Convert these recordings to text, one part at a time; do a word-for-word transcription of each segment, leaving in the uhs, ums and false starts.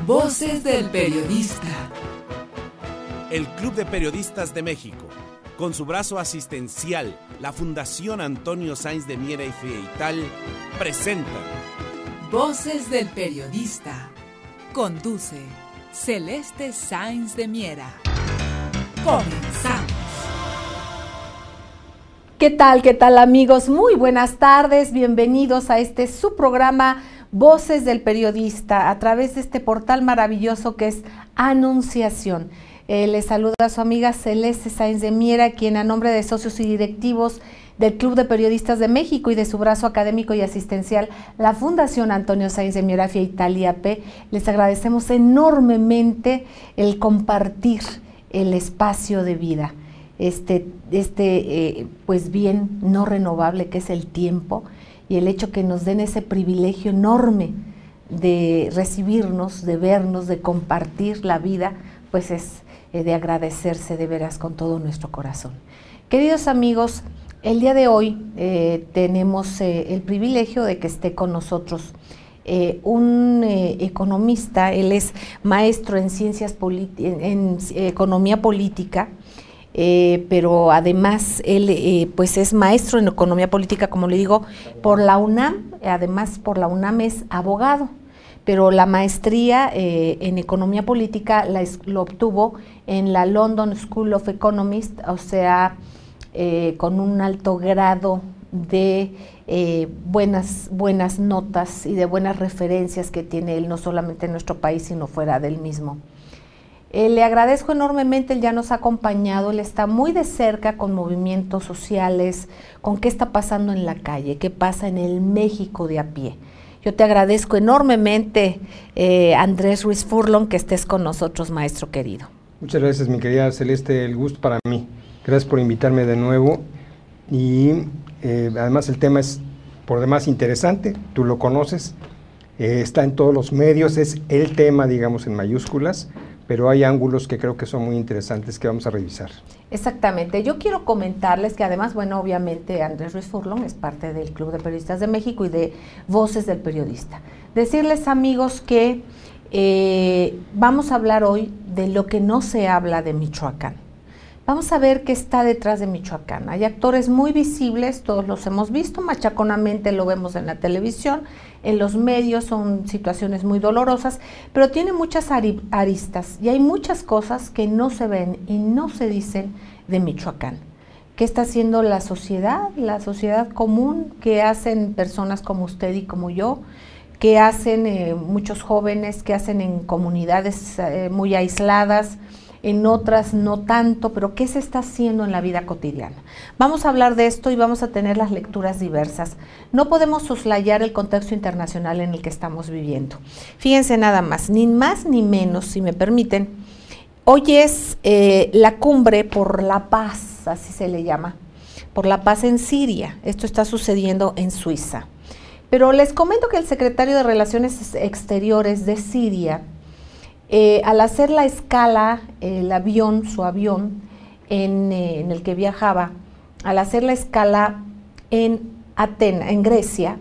Voces del Periodista. El Club de Periodistas de México, con su brazo asistencial, la Fundación Antonio Sáenz de Miera y Feital, presenta Voces del Periodista. Conduce Celeste Sáenz de Miera. Comenzamos. ¿Qué tal, qué tal, amigos? Muy buenas tardes, bienvenidos a este su programa Voces del Periodista, a través de este portal maravilloso que es Anunciación. Eh, les saluda a su amiga Celeste Sáenz de Miera, quien a nombre de socios y directivos del Club de Periodistas de México y de su brazo académico y asistencial, la Fundación Antonio Sáenz de Miera Feital I A P, les agradecemos enormemente el compartir el espacio de vida, este, este eh, pues bien no renovable que es el tiempo, y el hecho que nos den ese privilegio enorme de recibirnos, de vernos, de compartir la vida, pues es eh, de agradecerse de veras con todo nuestro corazón. Queridos amigos, el día de hoy eh, tenemos eh, el privilegio de que esté con nosotros eh, un eh, economista. Él es maestro en ciencias políticas, en, en eh, economía política, Eh, pero además él eh, pues es maestro en economía política, como le digo, por la UNAM. Además por la UNAM es abogado, pero la maestría eh, en economía política la, lo obtuvo en la London School of Economics, o sea, eh, con un alto grado de eh, buenas, buenas notas y de buenas referencias que tiene él, no solamente en nuestro país, sino fuera del mismo. Eh, le agradezco enormemente, él ya nos ha acompañado, él está muy de cerca con movimientos sociales, con qué está pasando en la calle, qué pasa en el México de a pie. Yo te agradezco enormemente, eh, Andrés Ruiz Furlong, que estés con nosotros, maestro querido. Muchas gracias, mi querida Celeste, el gusto para mí. Gracias por invitarme de nuevo, y eh, además el tema es por demás interesante, tú lo conoces, eh, está en todos los medios, es el tema, digamos, en mayúsculas, pero hay ángulos que creo que son muy interesantes que vamos a revisar. Exactamente. Yo quiero comentarles que además, bueno, obviamente Andrés Ruiz Furlong es parte del Club de Periodistas de México y de Voces del Periodista. Decirles, amigos, que eh, vamos a hablar hoy de lo que no se habla de Michoacán. Vamos a ver qué está detrás de Michoacán. Hay actores muy visibles, todos los hemos visto, machaconamente lo vemos en la televisión, en los medios, son situaciones muy dolorosas, pero tiene muchas aristas y hay muchas cosas que no se ven y no se dicen de Michoacán. ¿Qué está haciendo la sociedad, la sociedad común? ¿Qué hacen personas como usted y como yo? ¿Qué hacen eh, muchos jóvenes? ¿Qué hacen en comunidades eh, muy aisladas? En otras no tanto, pero ¿qué se está haciendo en la vida cotidiana? Vamos a hablar de esto y vamos a tener las lecturas diversas. No podemos soslayar el contexto internacional en el que estamos viviendo. Fíjense nada más, ni más ni menos, si me permiten, hoy es eh, la cumbre por la paz, así se le llama, por la paz en Siria. Esto está sucediendo en Suiza. Pero les comento que el secretario de Relaciones Exteriores de Siria, Eh, al hacer la escala, el avión, su avión en, eh, en el que viajaba, al hacer la escala en Atenas, en Grecia,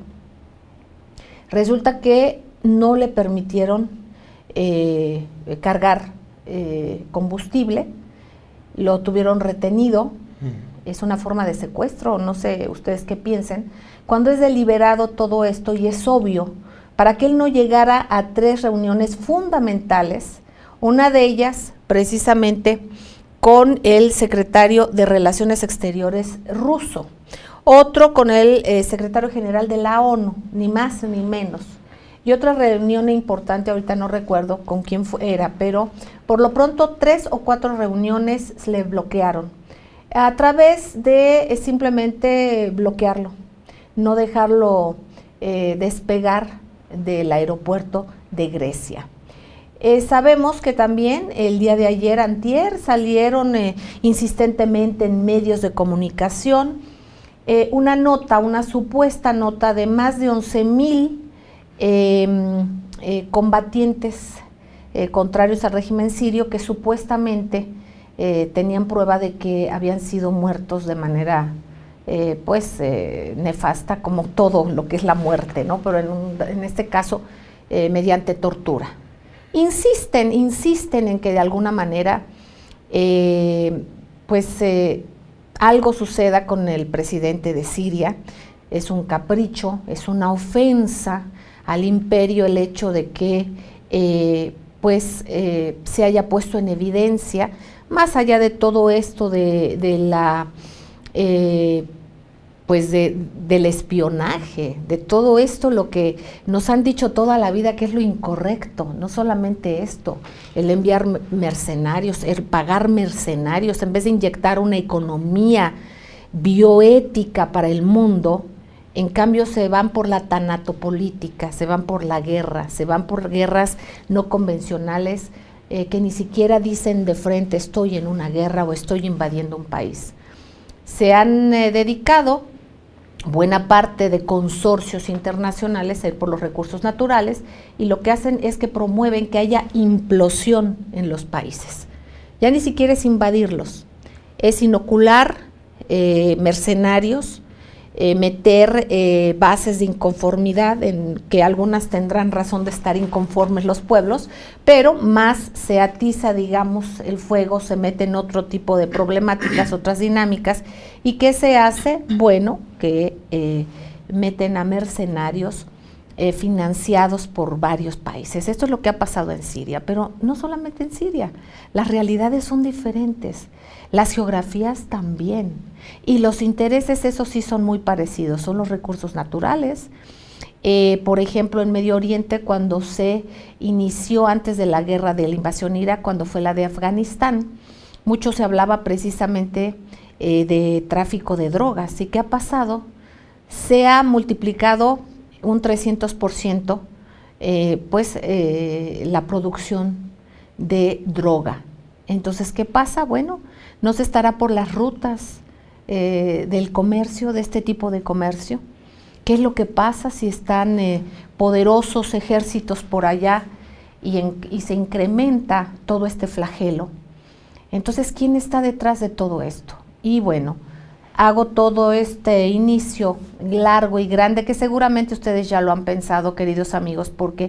resulta que no le permitieron eh, cargar eh, combustible, lo tuvieron retenido. Mm. Es una forma de secuestro, no sé ustedes qué piensen, cuando es deliberado todo esto y es obvio, para que él no llegara a tres reuniones fundamentales, una de ellas precisamente con el secretario de Relaciones Exteriores ruso, otro con el eh, secretario general de la ONU, ni más ni menos, y otra reunión importante, ahorita no recuerdo con quién fue, era, pero por lo pronto tres o cuatro reuniones se le bloquearon, a través de eh, simplemente bloquearlo, no dejarlo eh, despegar del aeropuerto de Grecia. Eh, sabemos que también el día de ayer, antier, salieron eh, insistentemente en medios de comunicación eh, una nota, una supuesta nota de más de once mil eh, eh, combatientes eh, contrarios al régimen sirio que supuestamente eh, tenían prueba de que habían sido muertos de manera Eh, pues eh, nefasta, como todo lo que es la muerte, ¿no? Pero en, un, en este caso eh, mediante tortura. insisten, insisten en que de alguna manera eh, pues eh, algo suceda con el presidente de Siria. Es un capricho, es una ofensa al imperio el hecho de que eh, pues eh, se haya puesto en evidencia, más allá de todo esto de, de la eh, pues de, del espionaje, de todo esto, lo que nos han dicho toda la vida que es lo incorrecto, no solamente esto, el enviar mercenarios, el pagar mercenarios, en vez de inyectar una economía bioética para el mundo, en cambio se van por la tanatopolítica, se van por la guerra, se van por guerras no convencionales eh, que ni siquiera dicen de frente estoy en una guerra o estoy invadiendo un país. Se han eh, dedicado buena parte de consorcios internacionales por los recursos naturales y lo que hacen es que promueven que haya implosión en los países. Ya ni siquiera es invadirlos, es inocular eh, mercenarios, eh, meter eh, bases de inconformidad en que algunas tendrán razón de estar inconformes los pueblos, pero más se atiza, digamos, el fuego, se mete en otro tipo de problemáticas, otras dinámicas. ¿Y qué se hace? Bueno, que eh, meten a mercenarios eh, financiados por varios países. Esto es lo que ha pasado en Siria, pero no solamente en Siria, las realidades son diferentes, las geografías también, y los intereses, esos sí son muy parecidos, son los recursos naturales. Eh, por ejemplo, en Medio Oriente, cuando se inició antes de la guerra de la invasión Irak, cuando fue la de Afganistán, mucho se hablaba precisamente eh, de tráfico de drogas. ¿Y qué ha pasado? Se ha multiplicado un trescientos por ciento eh, pues, eh, la producción de droga. Entonces, ¿qué pasa? Bueno, no se estará por las rutas eh, del comercio, de este tipo de comercio. ¿Qué es lo que pasa si están eh, poderosos ejércitos por allá y, en, y se incrementa todo este flagelo? Entonces, ¿quién está detrás de todo esto? Y bueno, hago todo este inicio largo y grande que seguramente ustedes ya lo han pensado, queridos amigos, porque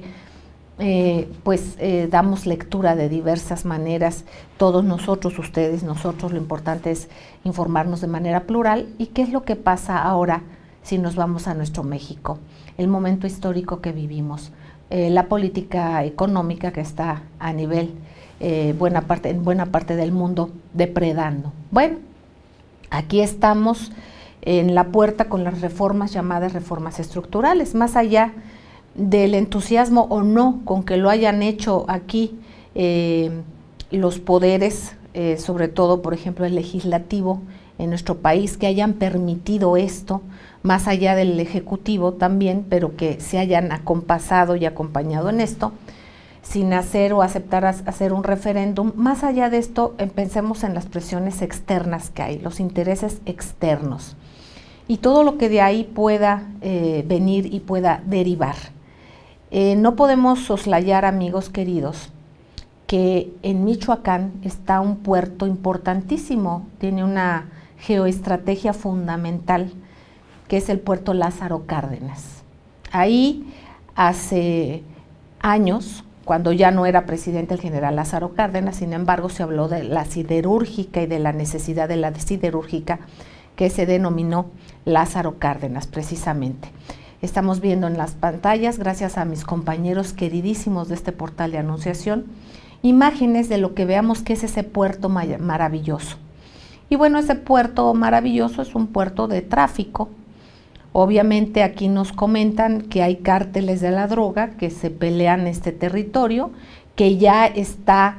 eh, pues eh, damos lectura de diversas maneras, todos nosotros, ustedes, nosotros, lo importante es informarnos de manera plural. ¿Y qué es lo que pasa ahora si nos vamos a nuestro México? El momento histórico que vivimos, eh, la política económica que está a nivel, eh, buena parte, en buena parte del mundo depredando. Bueno, aquí estamos en la puerta con las reformas llamadas reformas estructurales, más allá del entusiasmo o no con que lo hayan hecho aquí eh, los poderes, eh, sobre todo, por ejemplo, el legislativo en nuestro país, que hayan permitido esto, más allá del ejecutivo también, pero que se hayan acompasado y acompañado en esto, sin hacer o aceptar hacer un referéndum. Más allá de esto, pensemos en las presiones externas que hay, los intereses externos, y todo lo que de ahí pueda eh, venir y pueda derivar. Eh, no podemos soslayar, amigos queridos, que en Michoacán está un puerto importantísimo, tiene una geoestrategia fundamental, que es el puerto Lázaro Cárdenas. Ahí hace años, cuando ya no era presidente el general Lázaro Cárdenas, sin embargo se habló de la siderúrgica y de la necesidad de la siderúrgica, que se denominó Lázaro Cárdenas precisamente. Estamos viendo en las pantallas, gracias a mis compañeros queridísimos de este portal de anunciación, imágenes de lo que veamos que es ese puerto maravilloso. Y bueno, ese puerto maravilloso es un puerto de tráfico. Obviamente aquí nos comentan que hay cárteles de la droga que se pelean este territorio, que ya está,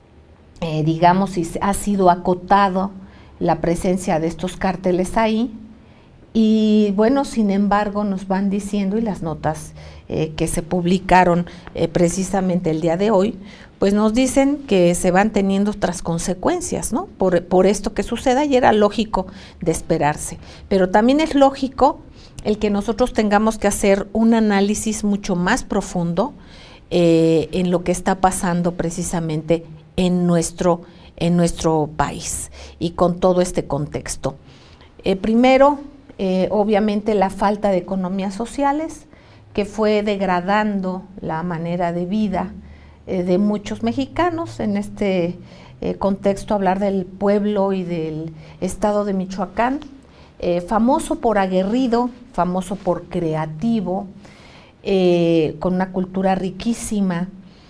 eh, digamos, y ha sido acotado la presencia de estos cárteles ahí. Y bueno, sin embargo, nos van diciendo, y las notas eh, que se publicaron eh, precisamente el día de hoy, pues nos dicen que se van teniendo otras consecuencias, ¿no? Por, por esto que suceda, y era lógico de esperarse. Pero también es lógico el que nosotros tengamos que hacer un análisis mucho más profundo eh, en lo que está pasando precisamente en nuestro, en nuestro país y con todo este contexto. Eh, primero, eh, obviamente la falta de economías sociales, que fue degradando la manera de vida eh, de muchos mexicanos. En este eh, contexto, hablar del pueblo y del estado de Michoacán, eh, famoso por aguerrido, famoso por creativo, eh, con una cultura riquísima,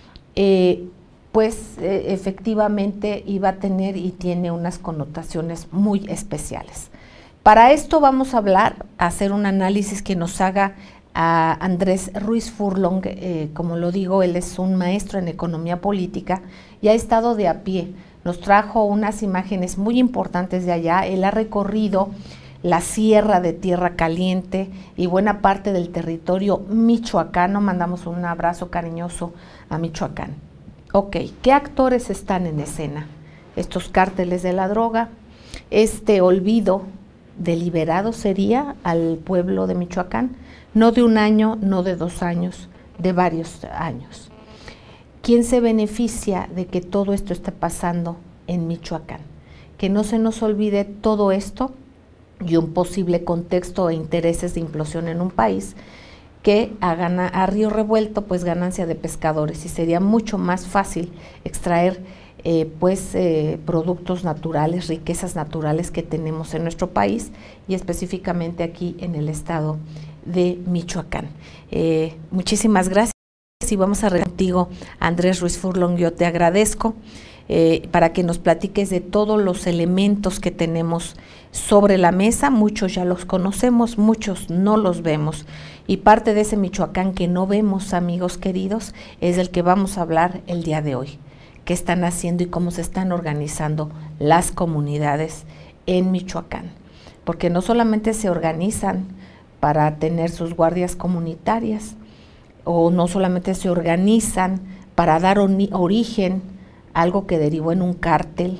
eh, pues eh, efectivamente iba a tener y tiene unas connotaciones muy especiales. Para esto vamos a hablar, a hacer un análisis que nos haga a Andrés Ruiz Furlong. Eh, como lo digo, él es un maestro en economía política y ha estado de a pie. Nos trajo unas imágenes muy importantes de allá. Él ha recorrido la sierra de Tierra Caliente y buena parte del territorio michoacano. Mandamos un abrazo cariñoso a Michoacán. Ok, ¿qué actores están en escena? Estos cárteles de la droga, este olvido deliberado sería al pueblo de Michoacán, no de un año, no de dos años, de varios años. ¿Quién se beneficia de que todo esto esté pasando en Michoacán? Que no se nos olvide todo esto y un posible contexto e intereses de implosión en un país que a, gana, a río revuelto, pues ganancia de pescadores, y sería mucho más fácil extraer eh, pues eh, productos naturales, riquezas naturales que tenemos en nuestro país y específicamente aquí en el estado de Michoacán. Eh, muchísimas gracias y vamos a regresar contigo, Andrés Ruiz Furlong. Yo te agradezco eh, para que nos platiques de todos los elementos que tenemos sobre la mesa. Muchos ya los conocemos, muchos no los vemos, y parte de ese Michoacán que no vemos, amigos queridos, es del que vamos a hablar el día de hoy. ¿Qué están haciendo y cómo se están organizando las comunidades en Michoacán? Porque no solamente se organizan para tener sus guardias comunitarias, o no solamente se organizan para dar origen a algo que derivó en un cártel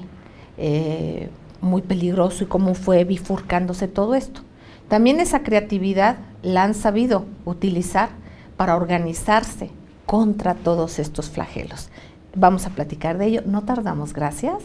eh, muy peligroso, y cómo fue bifurcándose todo esto. También esa creatividad la han sabido utilizar para organizarse contra todos estos flagelos. Vamos a platicar de ello, no tardamos, gracias.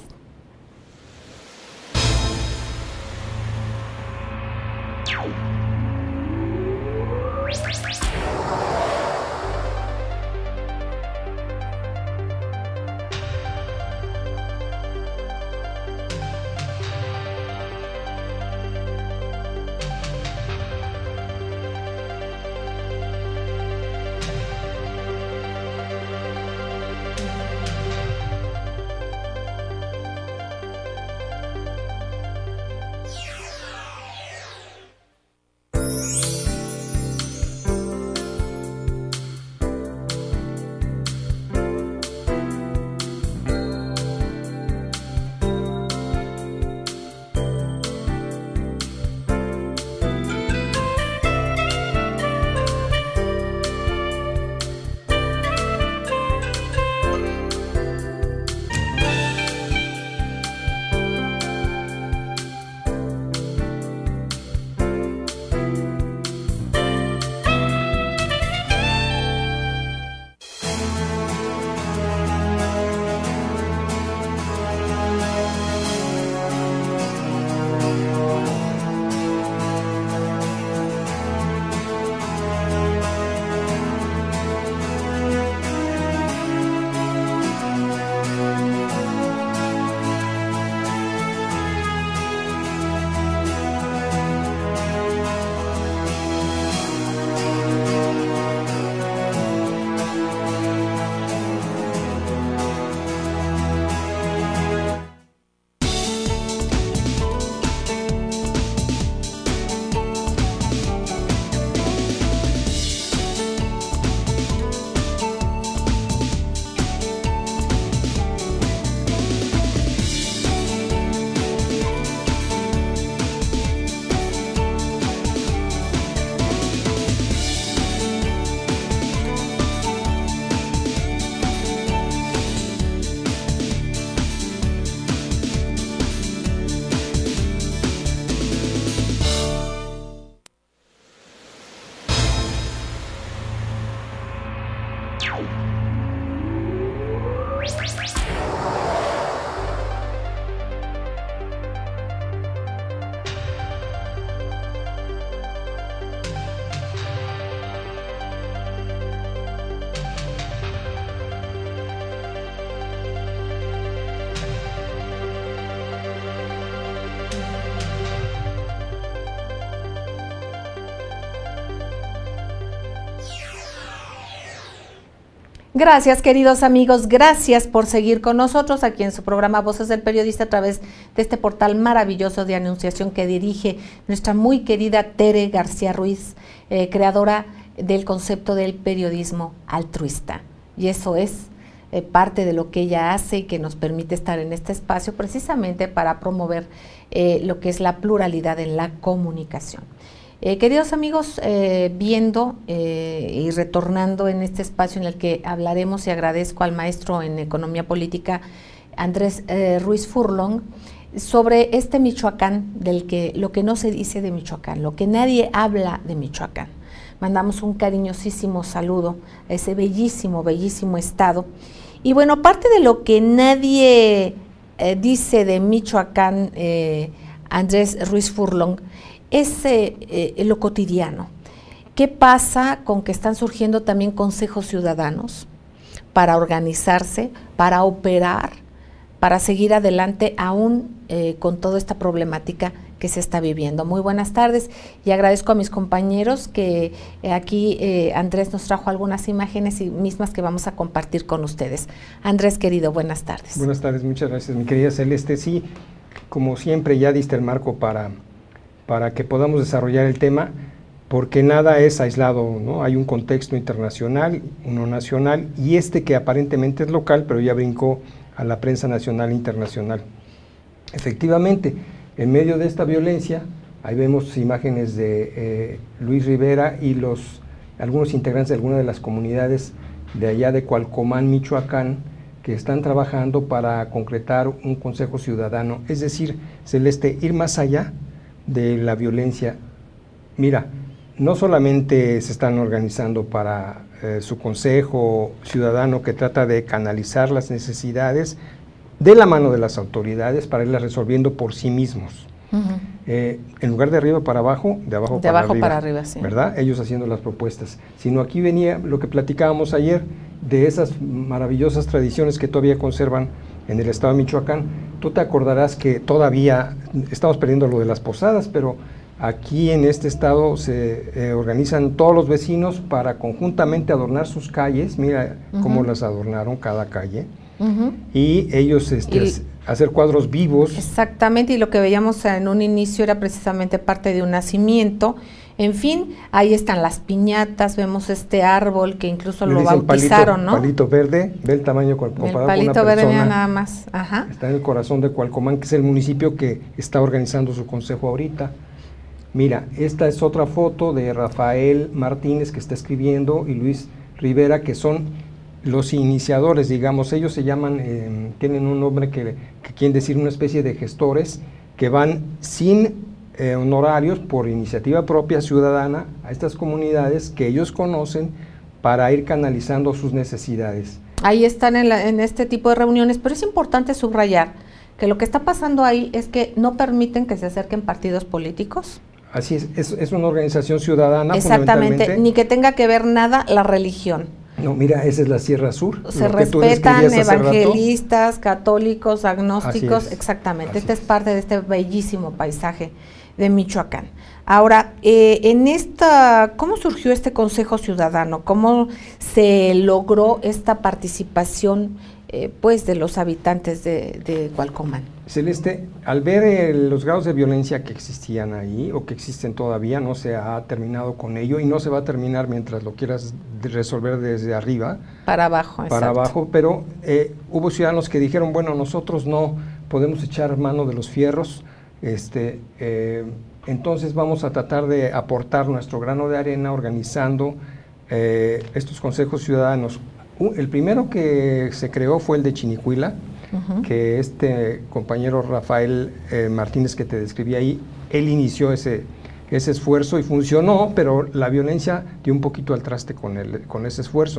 Gracias, queridos amigos, gracias por seguir con nosotros aquí en su programa Voces del Periodista a través de este portal maravilloso de anunciación que dirige nuestra muy querida Tere García Ruiz, eh, creadora del concepto del periodismo altruista. Y eso es eh, parte de lo que ella hace y que nos permite estar en este espacio precisamente para promover eh, lo que es la pluralidad en la comunicación. Eh, queridos amigos, eh, viendo eh, y retornando en este espacio en el que hablaremos, y agradezco al maestro en Economía Política, Andrés eh, Ruiz Furlong, sobre este Michoacán, del que lo que no se dice de Michoacán, lo que nadie habla de Michoacán. Mandamos un cariñosísimo saludo a ese bellísimo, bellísimo estado. Y bueno, parte de lo que nadie eh, dice de Michoacán, eh, Andrés Ruiz Furlong, es eh, eh, lo cotidiano. ¿Qué pasa con que están surgiendo también consejos ciudadanos para organizarse, para operar, para seguir adelante aún eh, con toda esta problemática que se está viviendo? Muy buenas tardes y agradezco a mis compañeros que eh, aquí eh, Andrés nos trajo algunas imágenes y mismas que vamos a compartir con ustedes. Andrés, querido, buenas tardes. Buenas tardes, muchas gracias, mi querida Celeste. Sí, como siempre ya diste el marco para... para que podamos desarrollar el tema, porque nada es aislado, ¿no? Hay un contexto internacional, uno nacional, y este que aparentemente es local, pero ya brincó a la prensa nacional e internacional. Efectivamente, en medio de esta violencia, ahí vemos imágenes de eh, Luis Rivera y los algunos integrantes de algunas de las comunidades de allá de Cualcomán, Michoacán, que están trabajando para concretar un consejo ciudadano, es decir, Celeste, ir más allá de la violencia. Mira, no solamente se están organizando para eh, su consejo ciudadano que trata de canalizar las necesidades de la mano de las autoridades para irlas resolviendo por sí mismos. Uh-huh. eh, en lugar de arriba para abajo, de abajo, de para, abajo arriba, para arriba, sí. ¿verdad? Ellos haciendo las propuestas. Sino aquí venía lo que platicábamos ayer de esas maravillosas tradiciones que todavía conservan en el estado de Michoacán. Tú te acordarás que todavía estamos perdiendo lo de las posadas, pero aquí en este estado se eh, organizan todos los vecinos para conjuntamente adornar sus calles. Mira uh-huh. cómo las adornaron cada calle. Uh-huh. Y ellos este, y, hacer cuadros vivos. Exactamente, y lo que veíamos en un inicio era precisamente parte de un nacimiento. En fin, ahí están las piñatas, vemos este árbol que incluso lo bautizaron, palito, ¿no? Palito verde, ve el tamaño comparado el palito con una verde persona. Nada más. Ajá. Está en el corazón de Cualcomán, que es el municipio que está organizando su consejo ahorita. Mira, esta es otra foto de Rafael Martínez que está escribiendo y Luis Rivera, que son los iniciadores, digamos. Ellos se llaman, eh, tienen un nombre que, que quieren decir una especie de gestores que van sin Eh, honorarios por iniciativa propia ciudadana a estas comunidades que ellos conocen para ir canalizando sus necesidades. Ahí están en, la, en este tipo de reuniones, pero es importante subrayar que lo que está pasando ahí es que no permiten que se acerquen partidos políticos. Así es, es, es una organización ciudadana. Exactamente, ni que tenga que ver nada la religión. No, mira, esa es la Sierra Sur. Se respetan evangelistas, católicos, agnósticos, Así es, exactamente. así Esta es es parte de este bellísimo paisaje de Michoacán. Ahora, eh, en esta, ¿cómo surgió este Consejo Ciudadano? ¿Cómo se logró esta participación eh, pues de los habitantes de, de Cualcomán? Celeste, al ver eh, los grados de violencia que existían ahí o que existen todavía, no se ha terminado con ello y no se va a terminar mientras lo quieras resolver desde arriba. Para abajo, Para exacto. abajo, pero eh, hubo ciudadanos que dijeron, bueno, nosotros no podemos echar mano de los fierros, este, eh, entonces vamos a tratar de aportar nuestro grano de arena organizando eh, estos consejos ciudadanos. Uh, el primero que se creó fue el de Chinicuila, uh-huh. que este compañero Rafael eh, Martínez que te describí ahí, él inició ese, ese esfuerzo y funcionó, pero la violencia dio un poquito al traste con, el, con ese esfuerzo.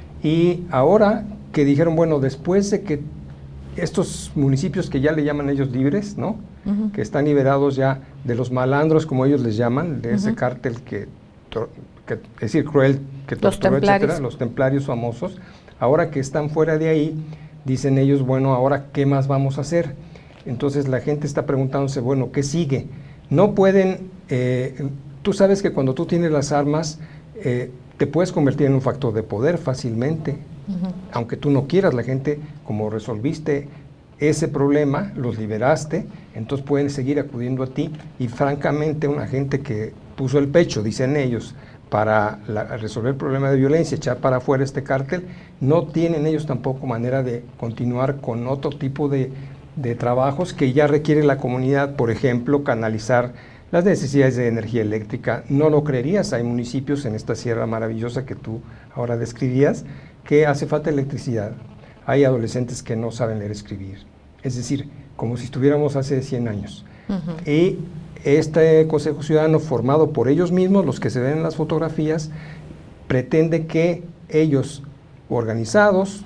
Y ahora que dijeron, bueno, después de que estos municipios que ya le llaman ellos libres, ¿no? Uh-huh. Que están liberados ya de los malandros, como ellos les llaman, de uh-huh. ese cártel que, que, es decir, cruel, que torturó, etcétera, los templarios famosos. Ahora que están fuera de ahí, dicen ellos, bueno, ahora, ¿qué más vamos a hacer? Entonces la gente está preguntándose, bueno, ¿qué sigue? No pueden, eh, tú sabes que cuando tú tienes las armas, eh, te puedes convertir en un factor de poder fácilmente. Uh-huh. Aunque tú no quieras, la gente, como resolviste ese problema, los liberaste, entonces pueden seguir acudiendo a ti, y francamente una gente que puso el pecho, dicen ellos, para la, resolver el problema de violencia, echar para afuera este cártel, no tienen ellos tampoco manera de continuar con otro tipo de, de trabajos que ya requiere la comunidad, por ejemplo, canalizar las necesidades de energía eléctrica. No lo creerías, hay municipios en esta sierra maravillosa que tú ahora describías, que hace falta electricidad. Hay adolescentes que no saben leer y escribir, es decir, como si estuviéramos hace cien años. Uh-huh. Y este Consejo Ciudadano, formado por ellos mismos, los que se ven en las fotografías, pretende que ellos, organizados,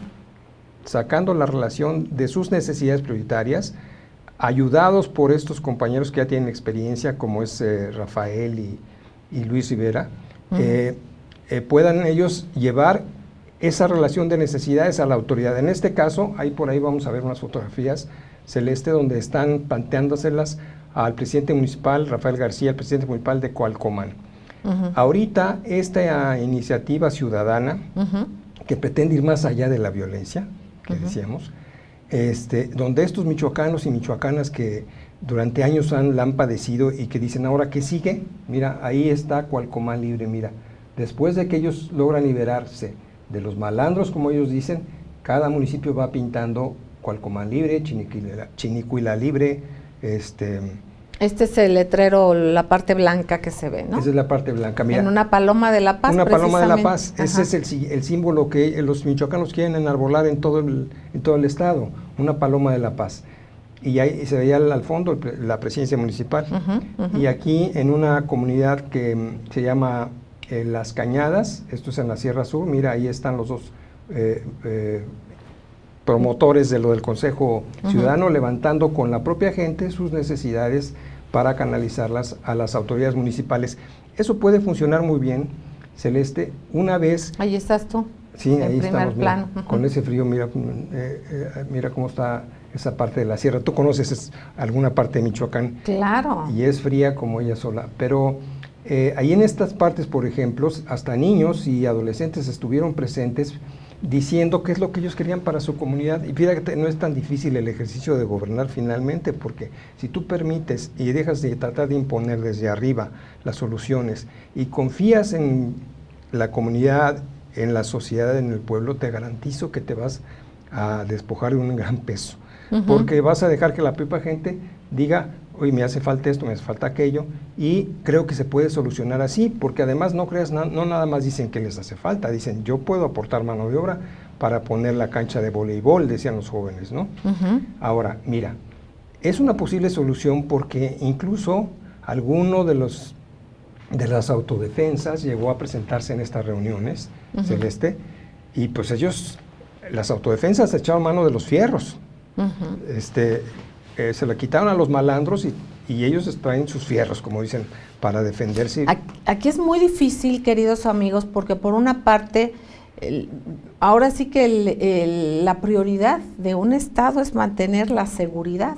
sacando la relación de sus necesidades prioritarias, ayudados por estos compañeros que ya tienen experiencia, como es eh, Rafael y, y Luis Rivera, uh-huh. eh, eh, puedan ellos llevar esa relación de necesidades a la autoridad. En este caso, ahí por ahí vamos a ver unas fotografías, Celeste, donde están planteándoselas al presidente municipal, Rafael García, el presidente municipal de Cualcomán. Uh-huh. Ahorita, esta iniciativa ciudadana, uh-huh. que pretende ir más allá de la violencia, que uh-huh. decíamos, este, donde estos michoacanos y michoacanas que durante años han, la han padecido y que dicen, ahora, ¿qué sigue? Mira, ahí está Cualcomán libre, mira. Después de que ellos logran liberarse de los malandros, como ellos dicen, cada municipio va pintando Cualcomán libre, Chinicuila, Chinicuila libre. Este, este es el letrero, la parte blanca que se ve, ¿no? Esa es la parte blanca, mira. En una paloma de la paz, Una paloma de la paz, Ajá. ese es el, el símbolo que los michoacanos quieren enarbolar en todo el, en todo el estado, una paloma de la paz. Y ahí se veía al fondo la presidencia municipal. Uh-huh, uh-huh. Y aquí en una comunidad que se llama eh, Las Cañadas, esto es en la Sierra Sur, mira, ahí están los dos eh, eh, promotores de lo del Consejo Ciudadano, uh-huh. levantando con la propia gente sus necesidades para canalizarlas a las autoridades municipales. Eso puede funcionar muy bien, Celeste, una vez... Ahí estás tú, sí, en ahí primer estamos, plano. Mira, uh-huh. con ese frío, mira, eh, eh, mira cómo está esa parte de la sierra. Tú conoces es, alguna parte de Michoacán. Claro. Y es fría como ella sola, pero eh, ahí en estas partes, por ejemplo, hasta niños y adolescentes estuvieron presentes diciendo qué es lo que ellos querían para su comunidad. Y fíjate, no es tan difícil el ejercicio de gobernar finalmente, porque si tú permites y dejas de tratar de imponer desde arriba las soluciones y confías en la comunidad, en la sociedad, en el pueblo, te garantizo que te vas a despojar de un gran peso. Uh-huh. Porque vas a dejar que la propia gente diga, oye, me hace falta esto, me hace falta aquello, y creo que se puede solucionar así, porque además no creas, na no nada más dicen que les hace falta, dicen, yo puedo aportar mano de obra para poner la cancha de voleibol, decían los jóvenes, ¿no? Uh-huh. Ahora, mira, es una posible solución porque incluso alguno de los de las autodefensas llegó a presentarse en estas reuniones, uh-huh. Celeste, y pues ellos, las autodefensas echaron mano de los fierros, uh-huh. este... Eh, se la quitaron a los malandros y, y ellos traen sus fierros, como dicen, para defenderse. Aquí es muy difícil, queridos amigos, porque por una parte, el, ahora sí que el, el, la prioridad de un Estado es mantener la seguridad,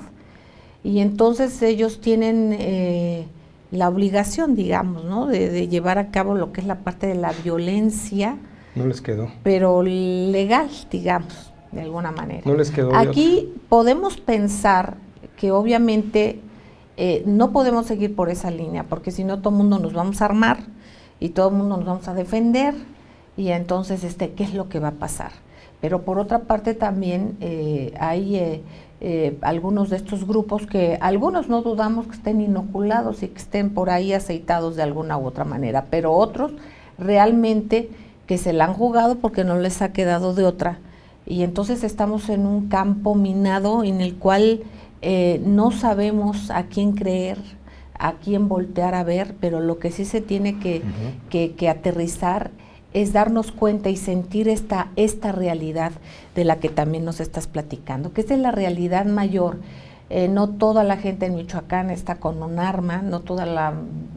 y entonces ellos tienen eh, la obligación, digamos, ¿no? de, de llevar a cabo lo que es la parte de la violencia. No les quedó. Pero legal, digamos, de alguna manera. No les quedó. Aquí podemos pensar que obviamente eh, no podemos seguir por esa línea, porque si no todo el mundo nos vamos a armar y todo el mundo nos vamos a defender, y entonces este ¿qué es lo que va a pasar? Pero por otra parte también eh, hay eh, eh, algunos de estos grupos que algunos no dudamos que estén inoculados y que estén por ahí aceitados de alguna u otra manera, pero otros realmente que se la han jugado porque no les ha quedado de otra, y entonces estamos en un campo minado en el cual eh, no sabemos a quién creer, a quién voltear a ver, pero lo que sí se tiene que, uh-huh. que, que aterrizar es darnos cuenta y sentir esta, esta realidad de la que también nos estás platicando, que esta es la realidad mayor. Eh, no toda la gente en Michoacán está con un arma, no toda la,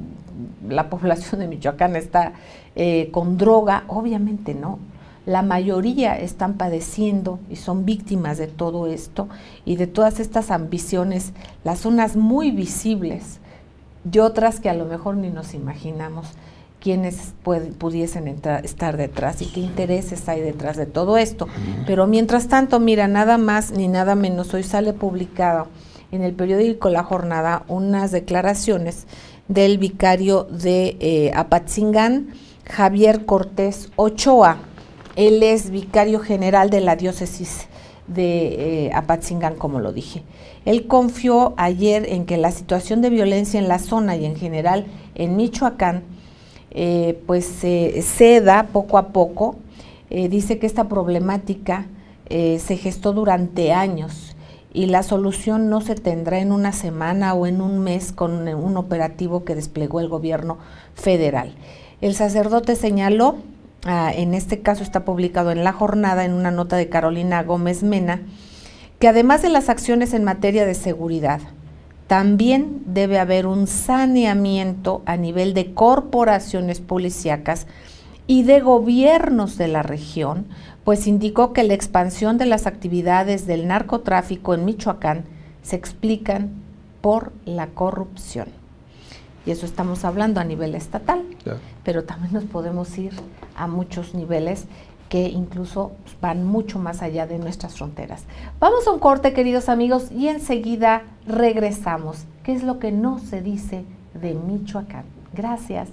la población de Michoacán está eh, con droga, obviamente no. La mayoría están padeciendo y son víctimas de todo esto y de todas estas ambiciones, las unas muy visibles y otras que a lo mejor ni nos imaginamos. quienes pueden, pudiesen entrar, estar detrás y qué intereses hay detrás de todo esto. Uh-huh. Pero mientras tanto, mira, nada más ni nada menos, hoy sale publicado en el periódico La Jornada unas declaraciones del vicario de eh, Apatzingán, Javier Cortés Ochoa. Él es vicario general de la diócesis de eh, Apatzingán, como lo dije. Él confió ayer en que la situación de violencia en la zona y en general en Michoacán Eh, pues eh, se da poco a poco. Eh, dice que esta problemática eh, se gestó durante años y la solución no se tendrá en una semana o en un mes con un operativo que desplegó el gobierno federal. El sacerdote señaló, ah, en este caso está publicado en La Jornada, en una nota de Carolina Gómez Mena, que además de las acciones en materia de seguridad, también debe haber un saneamiento a nivel de corporaciones policíacas y de gobiernos de la región, pues indicó que la expansión de las actividades del narcotráfico en Michoacán se explican por la corrupción. Y eso estamos hablando a nivel estatal, yeah. Pero también nos podemos ir a muchos niveles que incluso van mucho más allá de nuestras fronteras. Vamos a un corte, queridos amigos, y enseguida regresamos. ¿Qué es lo que no se dice de Michoacán? Gracias.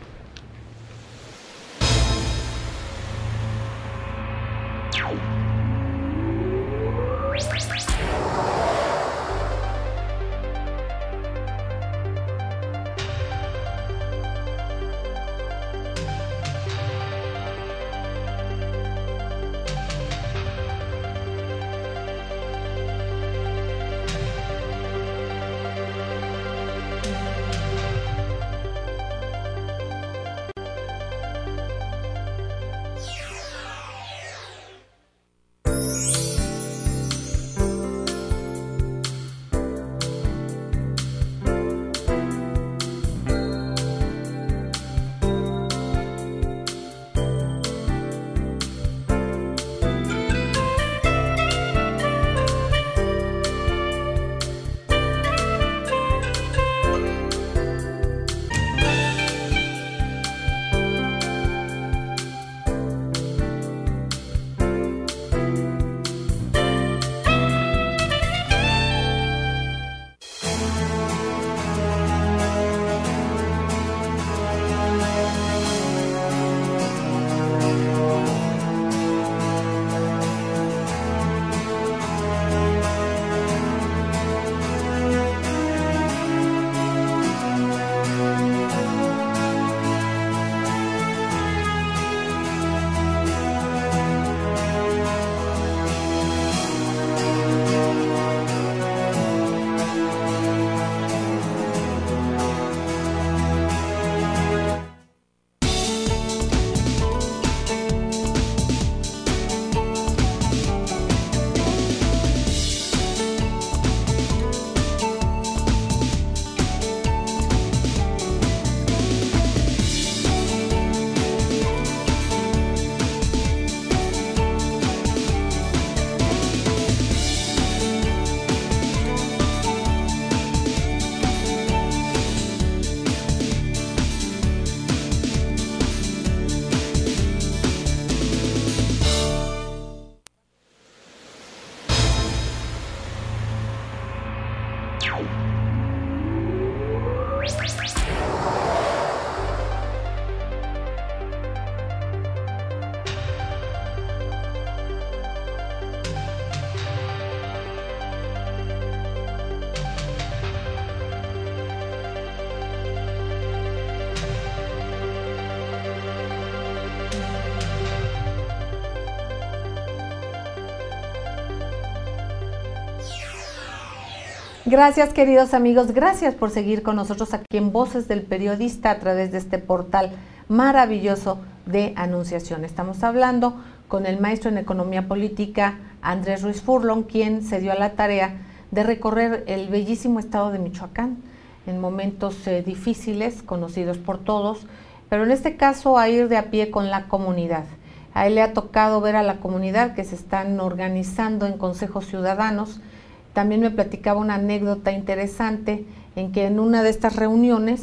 Gracias, queridos amigos, gracias por seguir con nosotros aquí en Voces del Periodista a través de este portal maravilloso de Anunciación. Estamos hablando con el maestro en Economía Política, Andrés Ruiz Furlong, quien se dio a la tarea de recorrer el bellísimo estado de Michoacán en momentos eh, difíciles, conocidos por todos, pero en este caso a ir de a pie con la comunidad. A él le ha tocado ver a la comunidad que se están organizando en consejos ciudadanos. También me platicaba una anécdota interesante en que en una de estas reuniones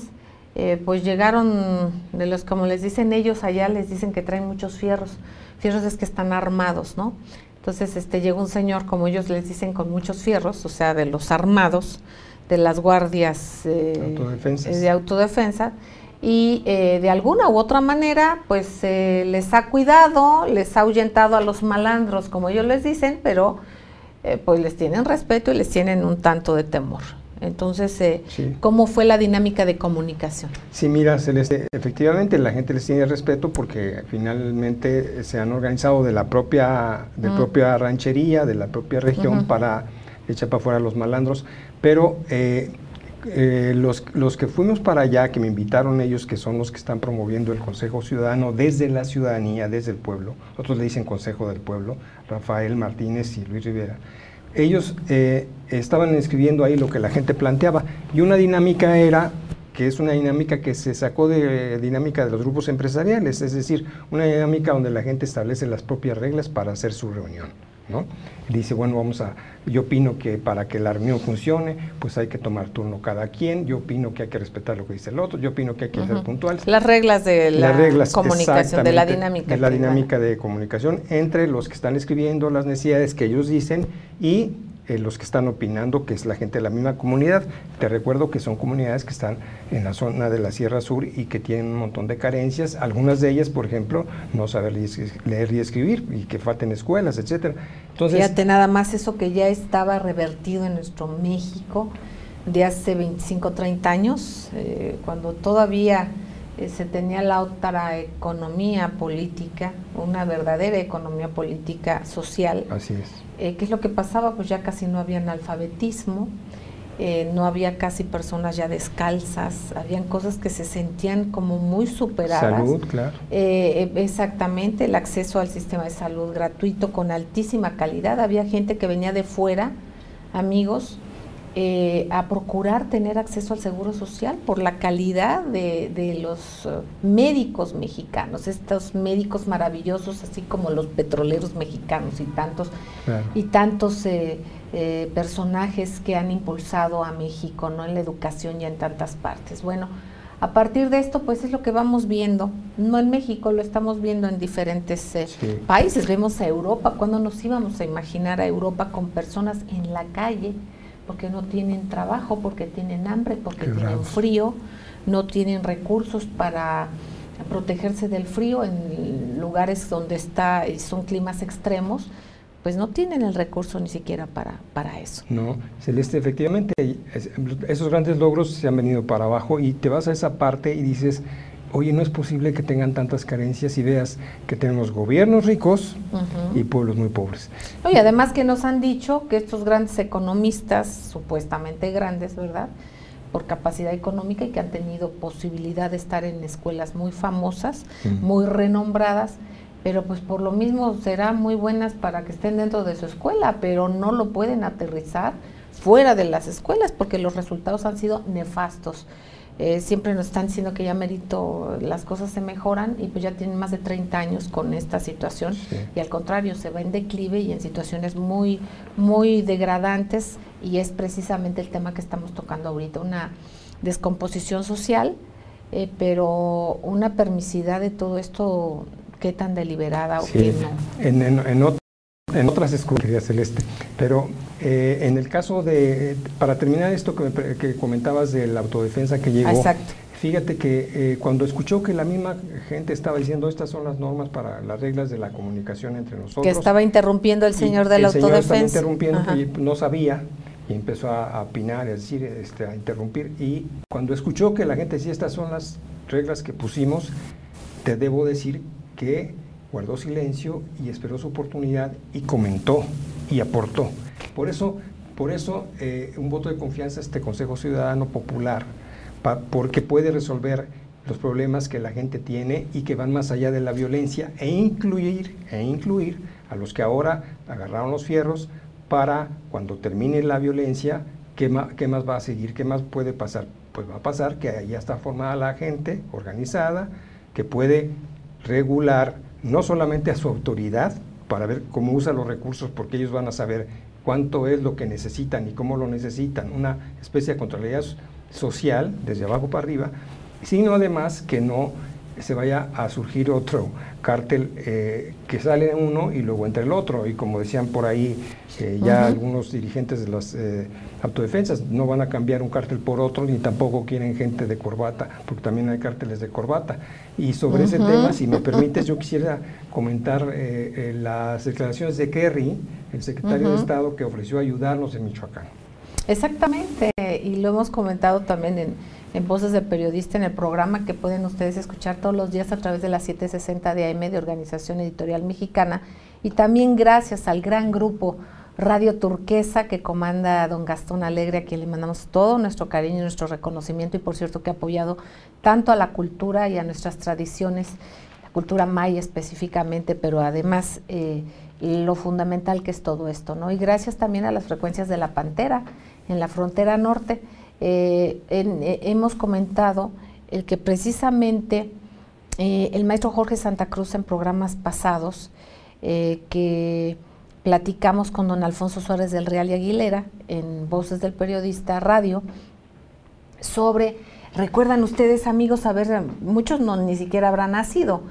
eh, pues llegaron de los, como les dicen ellos allá, les dicen que traen muchos fierros, fierros es que están armados, ¿no? Entonces este llegó un señor, como ellos les dicen, con muchos fierros, o sea, de los armados, de las guardias eh, de autodefensa, y eh, de alguna u otra manera, pues eh, les ha cuidado, les ha ahuyentado a los malandros, como ellos les dicen, pero eh, pues les tienen respeto y les tienen un tanto de temor. Entonces, eh, sí. ¿Cómo fue la dinámica de comunicación? Sí, mira, Celeste, efectivamente la gente les tiene respeto porque finalmente se han organizado de la propia, de mm. propia ranchería, de la propia región, uh-huh. para echar para afuera a los malandros, pero eh, eh, los, los que fuimos para allá, que me invitaron ellos, que son los que están promoviendo el Consejo Ciudadano desde la ciudadanía, desde el pueblo, otros le dicen Consejo del Pueblo, Rafael Martínez y Luis Rivera, ellos eh, estaban escribiendo ahí lo que la gente planteaba, y una dinámica era, que es una dinámica que se sacó de dinámica de los grupos empresariales, es decir, una dinámica donde la gente establece las propias reglas para hacer su reunión, ¿no? Dice, bueno, vamos a, yo opino que para que la reunión funcione, pues hay que tomar turno cada quien, yo opino que hay que respetar lo que dice el otro, yo opino que hay que uh-huh. ser puntuales. Las reglas de la reglas, comunicación, de la dinámica. De la dinámica de comunicación entre los que están escribiendo las necesidades que ellos dicen y eh, los que están opinando, que es la gente de la misma comunidad. Te recuerdo que son comunidades que están en la zona de la Sierra Sur y que tienen un montón de carencias, algunas de ellas, por ejemplo, no saber leer y escribir y que falten escuelas, etcétera. Entonces, fíjate nada más eso que ya estaba revertido en nuestro México de hace veinticinco, treinta años, eh, cuando todavía eh, se tenía la otra economía política, una verdadera economía política social. Así es. Eh, ¿Qué es lo que pasaba? Pues ya casi no había analfabetismo, eh, no había casi personas ya descalzas, habían cosas que se sentían como muy superadas. Salud, claro. Eh, exactamente, el acceso al sistema de salud gratuito con altísima calidad. Había gente que venía de fuera, amigos, eh, a procurar tener acceso al seguro social por la calidad de, de los uh, médicos mexicanos, estos médicos maravillosos, así como los petroleros mexicanos y tantos, claro. y tantos eh, eh, personajes que han impulsado a México, ¿no?, en la educación y en tantas partes. Bueno, a partir de esto, pues es lo que vamos viendo, no en México, lo estamos viendo en diferentes eh, sí. países. Vemos a Europa. ¿Cuándo nos íbamos a imaginar a Europa con personas en la calle? Porque no tienen trabajo, porque tienen hambre, porque Qué tienen bravo. frío, no tienen recursos para protegerse del frío en lugares donde está son climas extremos, pues no tienen el recurso ni siquiera para, para eso. No, Celeste, efectivamente, esos grandes logros se han venido para abajo y te vas a esa parte y dices, oye, no es posible que tengan tantas carencias y veas que tenemos gobiernos ricos uh-huh. y pueblos muy pobres. Y además que nos han dicho que estos grandes economistas, supuestamente grandes, ¿verdad?, por capacidad económica y que han tenido posibilidad de estar en escuelas muy famosas, uh-huh. muy renombradas, pero pues por lo mismo serán muy buenas para que estén dentro de su escuela, pero no lo pueden aterrizar fuera de las escuelas porque los resultados han sido nefastos. Eh, siempre nos están diciendo que ya merito las cosas se mejoran y pues ya tienen más de treinta años con esta situación sí. y al contrario se va en declive y en situaciones muy muy degradantes, y es precisamente el tema que estamos tocando ahorita, una descomposición social, eh, pero una permisidad de todo esto, qué tan deliberada sí. o qué no. En, en, en, ot en otras escuelas, Celeste, pero eh, en el caso de, para terminar esto que, me, que comentabas de la autodefensa que llegó, exacto. Fíjate que eh, cuando escuchó que la misma gente estaba diciendo estas son las normas para las reglas de la comunicación entre nosotros, que estaba interrumpiendo el señor de la autodefensa, el señor estaba interrumpiendo Ajá. y no sabía y empezó a, a opinar, es decir, este, a interrumpir, y cuando escuchó que la gente decía estas son las reglas que pusimos, te debo decir que guardó silencio y esperó su oportunidad y comentó y aportó. Por eso, por eso eh, un voto de confianza a este Consejo Ciudadano Popular, pa, porque puede resolver los problemas que la gente tiene y que van más allá de la violencia, e incluir, e incluir a los que ahora agarraron los fierros para cuando termine la violencia, ¿qué más, qué más va a seguir? ¿Qué más puede pasar? Pues va a pasar que ya está formada la gente organizada que puede regular no solamente a su autoridad para ver cómo usa los recursos, porque ellos van a saber cuánto es lo que necesitan y cómo lo necesitan, una especie de controlación social desde abajo para arriba, sino además que no se vaya a surgir otro cártel eh, que sale uno y luego entra el otro, y como decían por ahí eh, ya uh-huh. algunos dirigentes de las eh, autodefensas, no van a cambiar un cártel por otro, ni tampoco quieren gente de corbata, porque también hay cárteles de corbata. Y sobre uh-huh. ese tema, si me permites, yo quisiera comentar eh, eh, las declaraciones de Kerry, el secretario uh-huh. de Estado, que ofreció ayudarnos en Michoacán. Exactamente, y lo hemos comentado también en, en Voces del Periodista, en el programa que pueden ustedes escuchar todos los días a través de las setecientos sesenta de A M de Organización Editorial Mexicana, y también gracias al gran grupo Radio Turquesa que comanda don Gastón Alegre, a quien le mandamos todo nuestro cariño y nuestro reconocimiento, y por cierto que ha apoyado tanto a la cultura y a nuestras tradiciones, la cultura maya específicamente, pero además eh, lo fundamental que es todo esto, ¿no? Y gracias también a las frecuencias de La Pantera en la frontera norte. Eh, en, eh, hemos comentado el que precisamente eh, el maestro Jorge Santa Cruz en programas pasados eh, que platicamos con don Alfonso Suárez del Real y Aguilera en Voces del Periodista Radio sobre, recuerdan ustedes amigos, a ver, muchos no ni siquiera habrán nacido,